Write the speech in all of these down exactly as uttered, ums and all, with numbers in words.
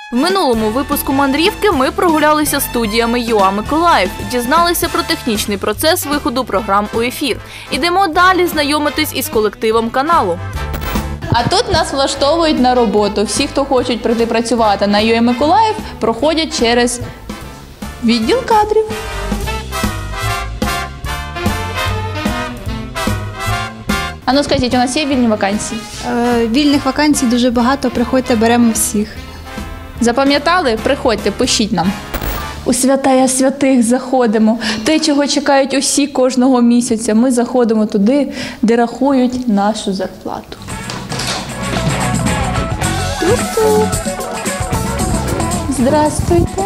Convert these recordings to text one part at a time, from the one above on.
В минулому випуску «Мандрівки» ми прогулялися студіями ЮА Миколаїв, дізналися про технічний процес виходу програм у ефір. Ідемо далі знайомитись із колективом каналу. А тут нас влаштовують на роботу. Всі, хто хочуть прийти працювати на ЮА Миколаїв, проходять через відділ кадрів. А ну скажіть, у нас є вільні вакансії? Е, вільних вакансій дуже багато, приходьте, беремо всіх. Запам'ятали? Приходьте, пишіть нам. У святая святих заходимо. Те, чого чекають усі кожного місяця. Ми заходимо туди, де рахують нашу зарплату. Тук-тук. Здравствуйте.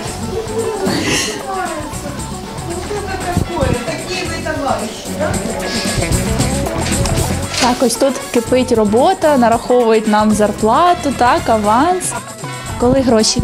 Так, ось тут кипить робота, нараховують нам зарплату, так, аванс. Коли гроші?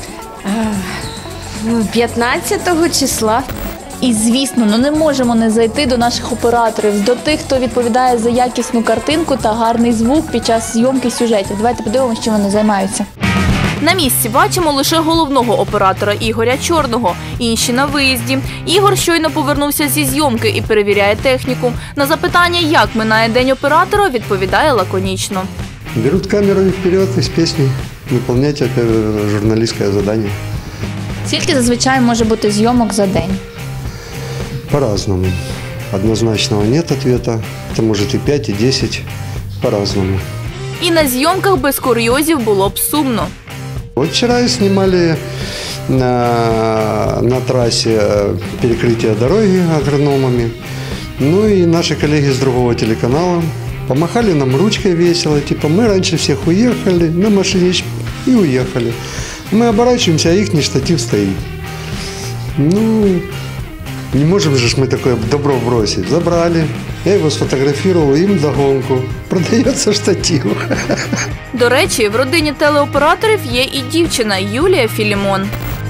п'ятнадцятого числа. І, звісно, ну не можемо не зайти до наших операторів, до тих, хто відповідає за якісну картинку та гарний звук під час зйомки сюжетів. Давайте подивимося, чим вони займаються. На місці бачимо лише головного оператора Ігоря Чорного, інші на виїзді. Ігор щойно повернувся зі зйомки і перевіряє техніку. На запитання, як минає день оператора, відповідає лаконічно. Беруть камеру вперед із пісні, виконують журналістське завдання. Скільки зазвичай може бути зйомок за день? По-разному. Однозначного нет ответа. Это может и пять, и десять. По-разному. І на зйомках без курйозів було б сумно. Вот вчера снимали на, на трассе перекрытие дороги агрономами. Ну и наши коллеги с другого телеканала помахали нам ручкой весело. Типа мы раньше всех уехали на машине и уехали. Мы оборачиваемся, а их штатив стоит. Ну, не можем же мы такое добро бросить. Забрали, я его сфотографировал, им вдогонку. Продается штатив. До речі, в родині телеоператорів є і дівчина Юлія Філімон.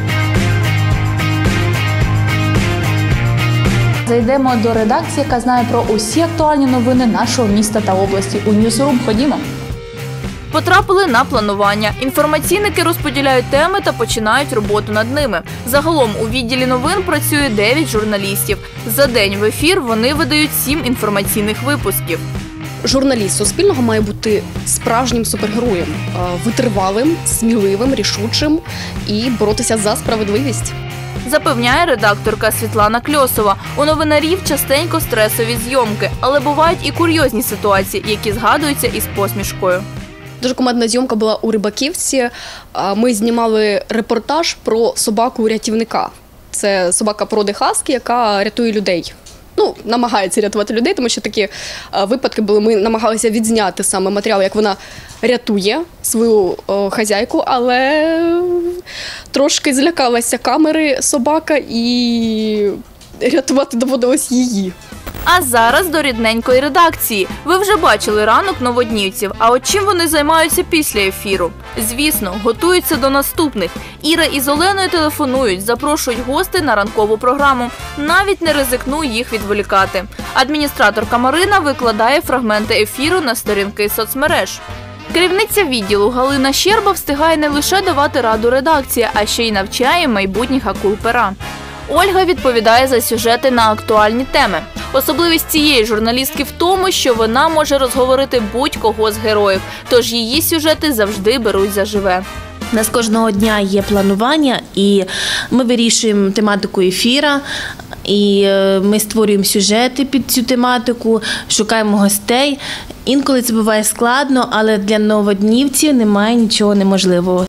Зайдемо до редакції, яка знає про усі актуальні новини нашого міста та області. У Ньюсрум ходімо. Потрапили на планування. Інформаційники розподіляють теми та починають роботу над ними. Загалом у відділі новин працює дев'ять журналістів. За день в ефір вони видають сім інформаційних випусків. Журналіст Суспільного має бути справжнім супергероєм, витривалим, сміливим, рішучим і боротися за справедливість. Запевняє редакторка Світлана Кльосова. У новинарів частенько стресові зйомки, але бувають і курйозні ситуації, які згадуються із посмішкою. Дуже кумедна зйомка була у Рибаківці. Ми знімали репортаж про собаку-рятівника. Це собака породи хаскі, яка рятує людей. Ну, намагається рятувати людей, тому що такі випадки були. Ми намагалися відзняти саме матеріал, як вона рятує свою о, хазяйку, але трошки злякалася камери собака і рятувати доводилось її. А зараз до рідненької редакції. Ви вже бачили ранок новоднівців, а от чим вони займаються після ефіру? Звісно, готуються до наступних. Іра із Оленою телефонують, запрошують гостей на ранкову програму. Навіть не ризикну їх відволікати. Адміністраторка Марина викладає фрагменти ефіру на сторінки соцмереж. Керівниця відділу Галина Щерба встигає не лише давати раду редакції, а ще й навчає майбутніх акул пера. Ольга відповідає за сюжети на актуальні теми. Особливість цієї журналістки в тому, що вона може розговорити будь-кого з героїв, тож її сюжети завжди беруть заживе. У нас кожного дня є планування, і ми вирішуємо тематику ефіра, і ми створюємо сюжети під цю тематику, шукаємо гостей. Інколи це буває складно, але для новоднівців немає нічого неможливого.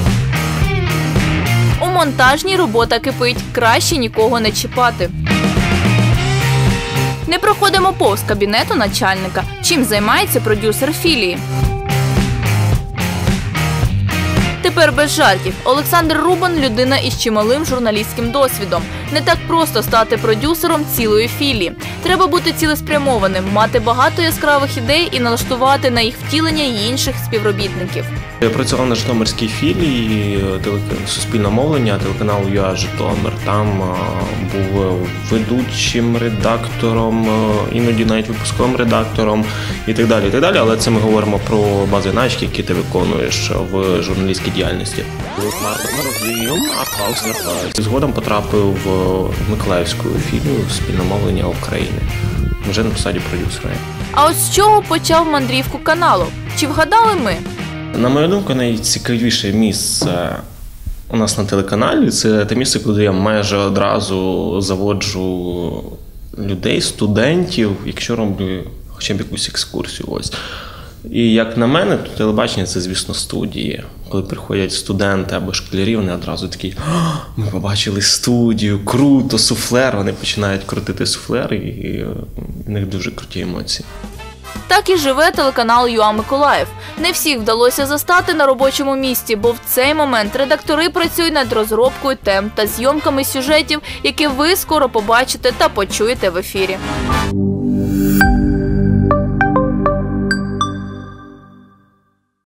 У монтажній робота кипить, краще нікого не чіпати. Не проходимо повз кабінету начальника. Чим займається продюсер філії? Тепер без жартів. Олександр Рубан – людина із чималим журналістським досвідом. Не так просто стати продюсером цілої філії. Треба бути цілеспрямованим, мати багато яскравих ідей і налаштувати на їх втілення й інших співробітників. Я працював на житомирській філії Суспільного мовлення телеканалу ю а Житомир. Там був ведучим редактором, іноді навіть випусковим редактором і так далі. І так далі. Але це ми говоримо про бази навички, які ти виконуєш в журналістській діяльності. Згодом потрапив в Миколаївську філію Суспільного мовлення України. Вже на посаді продюсера. А от з чого почав мандрівку каналу? Чи вгадали ми? На мою думку, найцікавіше місце у нас на телеканалі – це те місце, куди я майже одразу заводжу людей, студентів, якщо роблю хоча б якусь екскурсію. Ось. І як на мене, то телебачення – це, звісно, студії. Коли приходять студенти або школярі, вони одразу такі: ми побачили студію, круто, суфлер. Вони починають крутити суфлер, і в них дуже круті емоції. Так і живе телеканал ю а Миколаїв. Не всіх вдалося застати на робочому місці, бо в цей момент редактори працюють над розробкою тем та зйомками сюжетів, які ви скоро побачите та почуєте в ефірі.